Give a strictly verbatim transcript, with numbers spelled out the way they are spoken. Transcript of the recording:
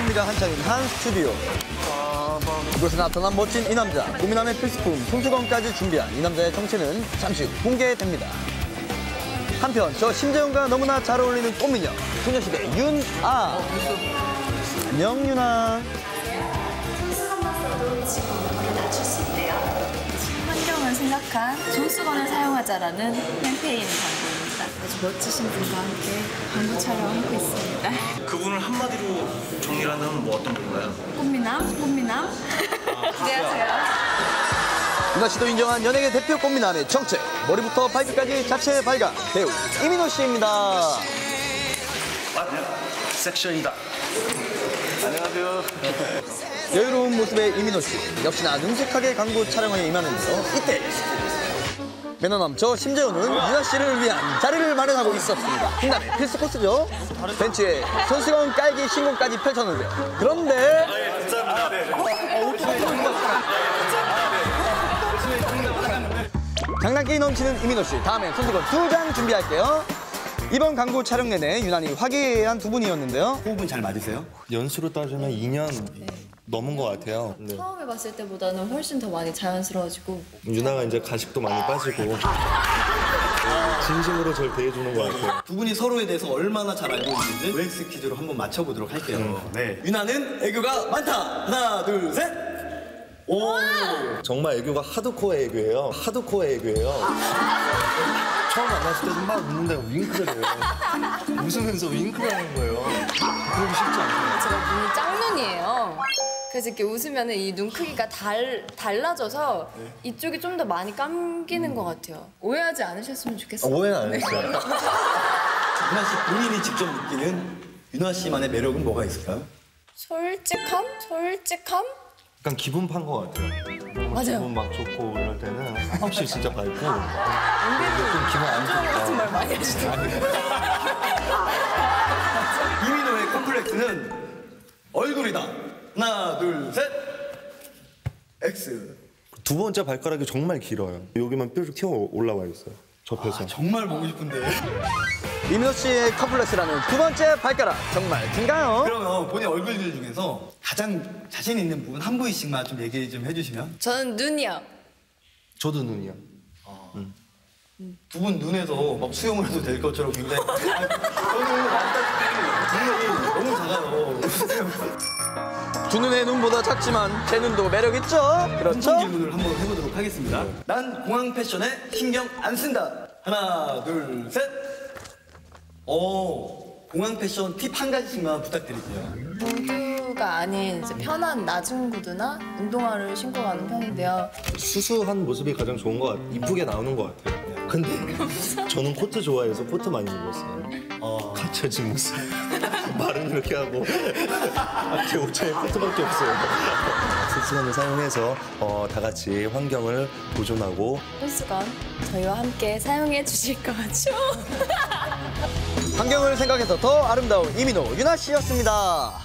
준비가 한창인 한 스튜디오. 이곳에 나타난 멋진 이 남자, 꽃미남의 필수품 손수건까지 준비한 이 남자의 정체는 잠시 후 공개됩니다. 한편 저 심재훈과 너무나 잘 어울리는 꽃미녀 소녀시대 윤아. 안녕 윤아. 손수건만 써도 지금 온도를 낮출 수 있대요. 환경을 생각한 손수건을 사용하자라는 캠페인 광고입니다. 아주 멋지신 분과 함께 광고 촬영하고 있습니다. 그분을 한마디로 정리를 한다면 뭐 어떤 분인가요? 꽃미남, 꽃미남. 안녕하세요. 윤아 씨도 인정한 연예계 대표 꽃미남의 정체. 머리부터 발끝까지 자체 발광 배우 이민호 씨입니다. 아, 섹션이다. 안녕하세요. 여유로운 모습의 이민호 씨. 역시나 능숙하게 광고 촬영에 임하는데요. 이때 매너 넘쳐 심재훈은 윤아 씨를 위한 자리를 마련하고 있었습니다. 풍남의 필수 코스죠. 벤치에 손수건 깔기 신공까지 펼쳤는데요. 그런데 장난기 넘치는 이민호 씨. 다음엔 손수건 두 장 준비할게요. 이번 광고 촬영 내내 유난히 화기애애한 두 분이었는데요. 호흡은 잘 맞으세요? 연수로 따지면 이 년 넘은 것 같아요. 네. 처음에 봤을 때보다는 훨씬 더 많이 자연스러워지고 유나가 이제 가식도 많이 빠지고 진심으로 절 대해주는 것 같아요. 두 분이 서로에 대해서 얼마나 잘 알고 있는지 오엑스 퀴즈로 한번 맞춰보도록 할게요. 음, 네. 유나는 애교가 많다. 하나, 둘, 셋. 오. 정말 애교가 하드코어 애교예요. 하드코어 애교예요. 처음 만났을 때는 막 웃는다고 윙크를 해요. 웃으면서 윙크를 하는 거예요. 그러기 쉽지 않아요. 제가 눈이 짝눈이에요. 그래서 이렇게 웃으면 이 눈 크기가 달, 달라져서 이쪽이 좀 더 많이 감기는 것 같아요. 오해하지 않으셨으면 좋겠어요. 오해는 안 했어요. 유나 씨 본인이 직접 느끼는 유나 씨만의 매력은 뭐가 있을까요? 솔직함? 솔직함? 약간 기분 판 것 같아요. 맞아요. 기분 막 좋고 이럴 때는 한없이 진짜 밝고 좀 기분 안 같은 말 좋다. 많이 하시더라고요. 이민호의 컴플렉스는 얼굴이다. 하나, 둘, 셋. X. 두 번째 발가락이 정말 길어요. 여기만 뾰족 튀어 올라와 있어요. 접해서. 아, 정말 보고 싶은데. 이민호 씨의 컴플렉스라는 두 번째 발가락 정말 긴가요? 그러면 본인 얼굴들 중에서 가장 자신 있는 부분 한 부위씩만 좀 얘기 좀 해주시면. 저는 눈이요. 저도 눈이요. 두 분 눈에서 막 수영을 해도 될 것처럼 굉장히. 아, 저는 남자들이 눈이 너무 작아요. 두 눈의 눈보다 작지만 제 눈도 매력 있죠? 그렇죠? 첫 질문을 한번 해보도록 하겠습니다. 난 공항 패션에 신경 안 쓴다. 하나, 둘, 셋. 오, 공항 패션 팁 한 가지씩만 부탁드릴게요. 구두가 아닌 이제 편한 낮은 구두나 운동화를 신고 가는 편인데요. 수수한 모습이 가장 좋은 것 같아요. 이쁘게 나오는 것 같아요. 근데 저는 코트 좋아해서 코트 많이 입었어요. 어... 갖춰진 모습. 말은 이렇게 하고 제 옷차에 코트밖에 없어요. 손수건을 사용해서 어, 다 같이 환경을 보존하고 손수건 저희와 함께 사용해 주실 거죠? 환경을 생각해서 더 아름다운 이민호, 윤아 씨였습니다.